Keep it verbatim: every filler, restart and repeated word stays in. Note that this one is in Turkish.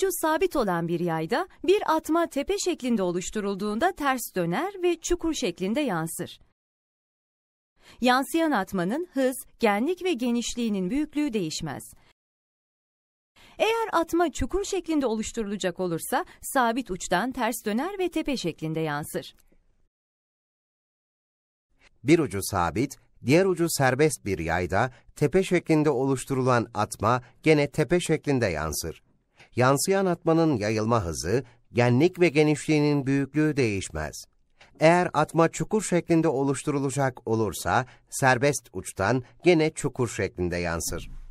ucu sabit olan bir yayda bir atma tepe şeklinde oluşturulduğunda ters döner ve çukur şeklinde yansır. Yansıyan atmanın hız, genlik ve genişliğinin büyüklüğü değişmez. Eğer atma çukur şeklinde oluşturulacak olursa sabit uçtan ters döner ve tepe şeklinde yansır. Bir ucu sabit, diğer ucu serbest bir yayda tepe şeklinde oluşturulan atma gene tepe şeklinde yansır. Yansıyan atmanın yayılma hızı, genlik ve genişliğinin büyüklüğü değişmez. Eğer atma çukur şeklinde oluşturulacak olursa serbest uçtan gene çukur şeklinde yansır.